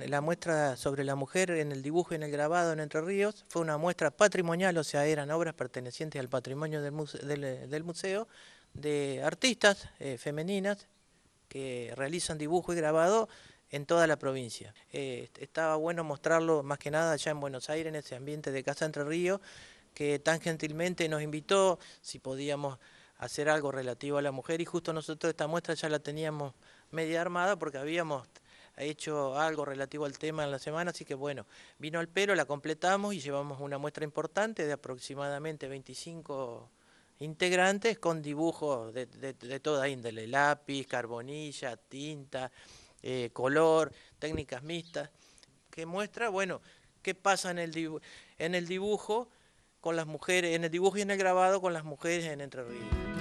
la muestra sobre la mujer en el dibujo y en el grabado en Entre Ríos. Fue una muestra patrimonial, o sea, eran obras pertenecientes al patrimonio del museo, de artistas femeninas que realizan dibujo y grabado en toda la provincia. Estaba bueno mostrarlo más que nada allá en Buenos Aires, en ese ambiente de Casa Entre Ríos, que tan gentilmente nos invitó si podíamos hacer algo relativo a la mujer, y justo nosotros esta muestra ya la teníamos media armada porque habíamos hecho algo relativo al tema en la semana, así que bueno, vino al pelo, la completamos y llevamos una muestra importante de aproximadamente 25 integrantes con dibujos de toda índole: lápiz, carbonilla, tinta, color, técnicas mixtas, que muestra, bueno, qué pasa en el dibujo con las mujeres, en el dibujo y en el grabado con las mujeres en Entre Ríos.